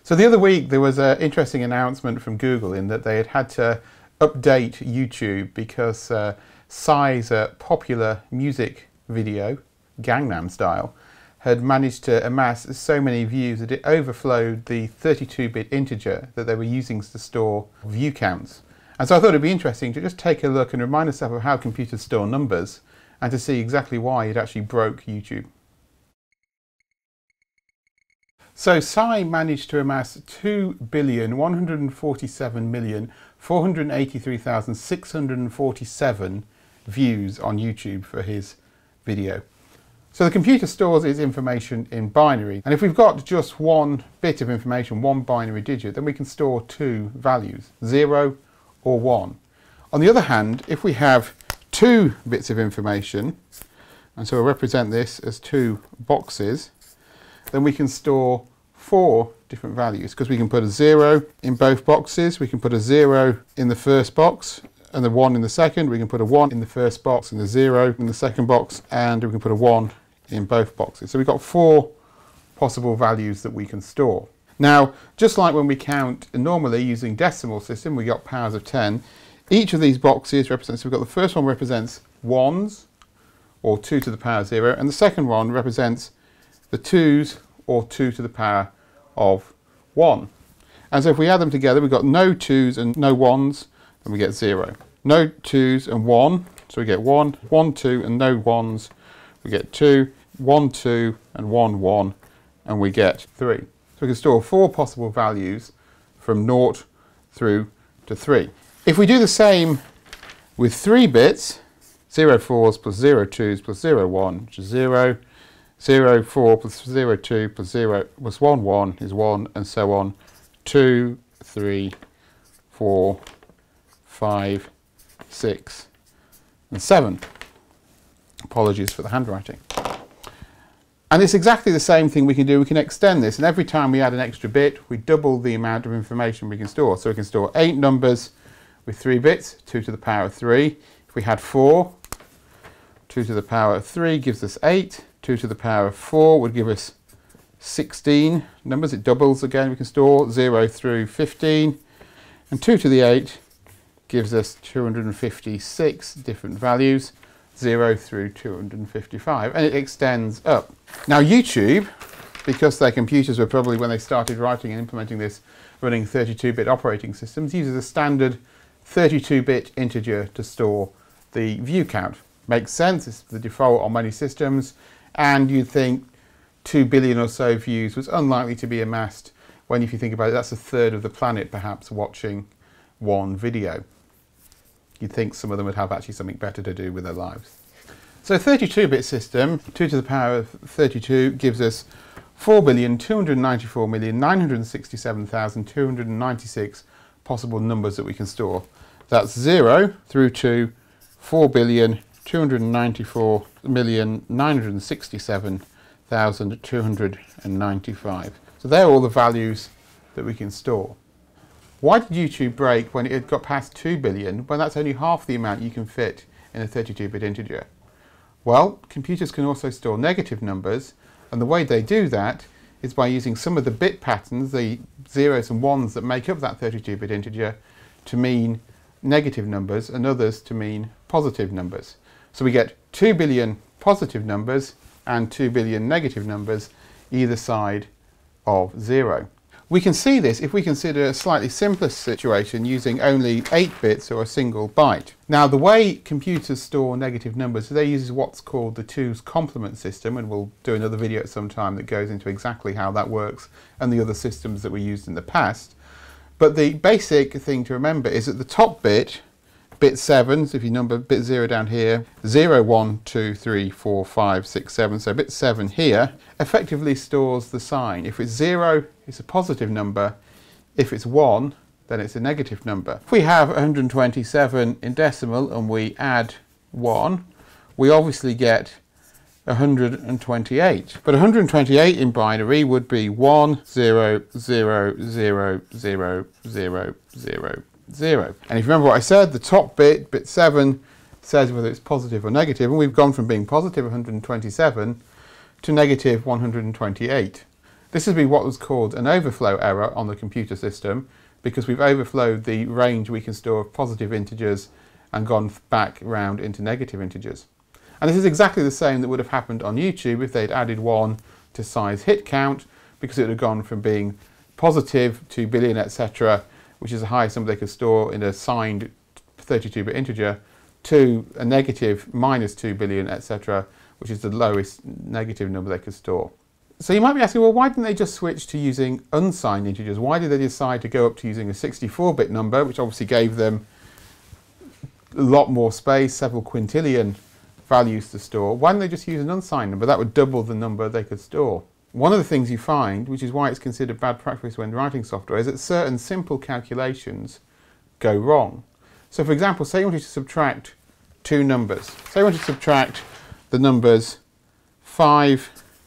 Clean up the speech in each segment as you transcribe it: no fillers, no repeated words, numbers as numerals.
So the other week there was an interesting announcement from Google in that they had had to update YouTube because Psy's popular music video, Gangnam Style, had managed to amass so many views that it overflowed the 32-bit integer that they were using to store view counts. And so I thought it'd be interesting to just take a look and remind ourselves of how computers store numbers and to see exactly why it actually broke YouTube. So Psy managed to amass 2,147,483,647 views on YouTube for his video. So the computer stores its information in binary, and if we've got just one bit of information, one binary digit, then we can store two values, 0 or 1. On the other hand, if we have two bits of information, and so we'll represent this as two boxes, then we can store four different values, because we can put a 0 in both boxes, we can put a 0 in the first box and the 1 in the second, we can put a 1 in the first box and the 0 in the second box, and we can put a 1 in both boxes. So we've got four possible values that we can store. Now, just like when we count normally using decimal system, we got powers of 10, each of these boxes represents, so we've got the first one represents ones, or 2 to the power 0, and the second one represents the 2's, or 2 to the power of 1. And so if we add them together, we've got no 2's and no 1's, and we get 0. No 2's and 1, so we get 1, 1, 2, and no 1's, we get 2, 1, 2, and 1, 1, and we get 3. So we can store four possible values from 0 through to 3. If we do the same with 3 bits, 0 4's plus 0 2's plus 0 1, which is 0, 0 4 plus 0 2 plus 0 plus 1 1 is 1, and so on, 2, 3, 4, 5, 6, and 7. Apologies for the handwriting. And it's exactly the same thing we can do. We can extend this, and every time we add an extra bit, we double the amount of information we can store. So we can store 8 numbers with 3 bits, 2 to the power of 3. If we had 4, 2 to the power of 3 gives us 8. 2 to the power of 4 would give us 16 numbers. It doubles again. We can store 0 through 15. And 2 to the 8 gives us 256 different values, 0 through 255. And it extends up. Now YouTube, because their computers were probably, when they started writing and implementing this, running 32-bit operating systems, uses a standard 32-bit integer to store the view count. Makes sense. It's the default on many systems. And you'd think 2 billion or so views was unlikely to be amassed when, if you think about it, that's a third of the planet perhaps watching one video. You'd think some of them would have actually something better to do with their lives. So 32-bit system, 2 to the power of 32 gives us 4,294,967,296 possible numbers that we can store. That's 0 through to 4,294,967,295. So they're all the values that we can store. Why did YouTube break when it got past 2 billion, when that's only half the amount you can fit in a 32-bit integer? Well, computers can also store negative numbers, and the way they do that is by using some of the bit patterns, the zeros and ones that make up that 32-bit integer, to mean negative numbers and others to mean positive numbers. So we get 2 billion positive numbers and 2 billion negative numbers either side of 0. We can see this if we consider a slightly simpler situation using only 8 bits or a single byte. Now the way computers store negative numbers, they use what's called the 2's complement system, and we'll do another video at some time that goes into exactly how that works and the other systems that we used in the past. But the basic thing to remember is that the top bit, bit 7, so if you number bit 0 down here, 0, 1, 2, 3, 4, 5, 6, 7, so bit 7 here, effectively stores the sign. If it's 0, it's a positive number. If it's 1, then it's a negative number. If we have 127 in decimal and we add 1, we obviously get 128. But 128 in binary would be 1, 0, 0, 0, 0, 0, 0, 0. And if you remember what I said, the top bit, bit 7, says whether it's positive or negative, and we've gone from being positive 127 to negative 128. This would be what was called an overflow error on the computer system, because we've overflowed the range we can store of positive integers and gone back round into negative integers. And this is exactly the same that would have happened on YouTube if they'd added 1 to size hit count, because it would have gone from being positive 2 billion, etc., which is the highest number they could store in a signed 32-bit integer, to a negative minus 2 billion, etc., which is the lowest negative number they could store. So you might be asking, well, why didn't they just switch to using unsigned integers? Why did they decide to go up to using a 64-bit number, which obviously gave them a lot more space, several quintillion values to store? Why didn't they just use an unsigned number? That would double the number they could store. One of the things you find, which is why it's considered bad practice when writing software, is that certain simple calculations go wrong. So for example, say you wanted to subtract two numbers. Say you wanted to subtract the numbers 5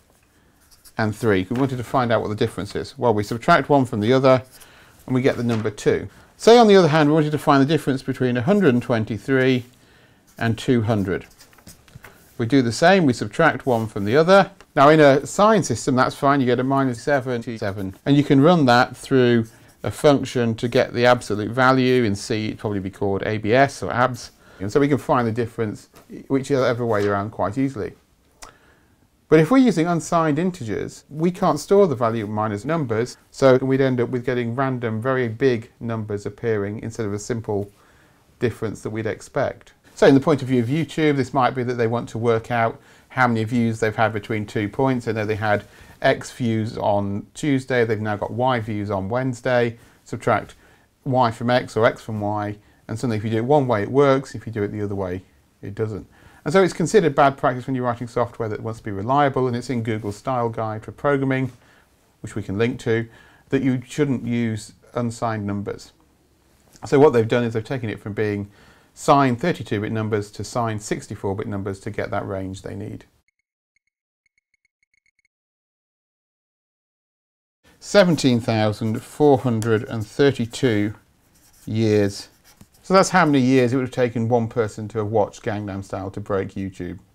and 3. We wanted to find out what the difference is. Well, we subtract one from the other and we get the number 2. Say on the other hand, we wanted to find the difference between 123 and 200. We do the same, we subtract one from the other. Now in a sign system, that's fine, you get a minus 77. And you can run that through a function to get the absolute value. In C, it'd probably be called ABS or ABS. And so we can find the difference whichever way around quite easily. But if we're using unsigned integers, we can't store the value minus numbers, so we'd end up with getting random, very big numbers appearing instead of a simple difference that we'd expect. So in the point of view of YouTube, this might be that they want to work out how many views they've had between 2 points. I know they had X views on Tuesday, they've now got Y views on Wednesday. Subtract Y from X or X from Y, and suddenly if you do it one way it works, if you do it the other way it doesn't. And so it's considered bad practice when you're writing software that wants to be reliable, and it's in Google's style guide for programming, which we can link to, that you shouldn't use unsigned numbers. So what they've done is they've taken it from being signed 32-bit numbers to signed 64-bit numbers to get that range they need. 17,432 years. So that's how many years it would have taken one person to have watched Gangnam Style to break YouTube.